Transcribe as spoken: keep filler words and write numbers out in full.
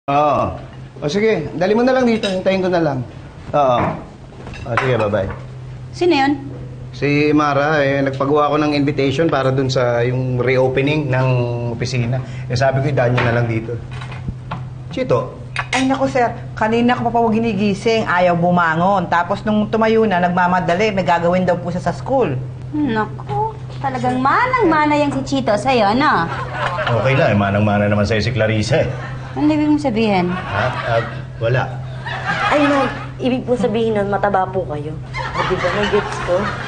Oo. O sige, dali mo na lang dito. Hintayin ko na lang. Oo. O sige, bye-bye. Sino yun? Si Mara, eh, nagpagawa ko ng invitation para dun sa yung reopening ng opisina. Eh, sabi ko, idaan niyo na lang dito. Chito. Ay naku sir, kanina ko pa pa ginigising, ayaw bumangon. Tapos nung tumayo na, nagmamadali, may gagawin daw po siya sa school. Naku, talagang manang-mana yung si Chito sa'yo, ano? Okay lang, eh, manang-mana naman sa'yo si Clarissa eh. Ano ibig mong sabihin? Ha? Ah, wala. Ay, ma'am, ibig po sabihin nun, mataba po kayo. O, di ba, may gets ko?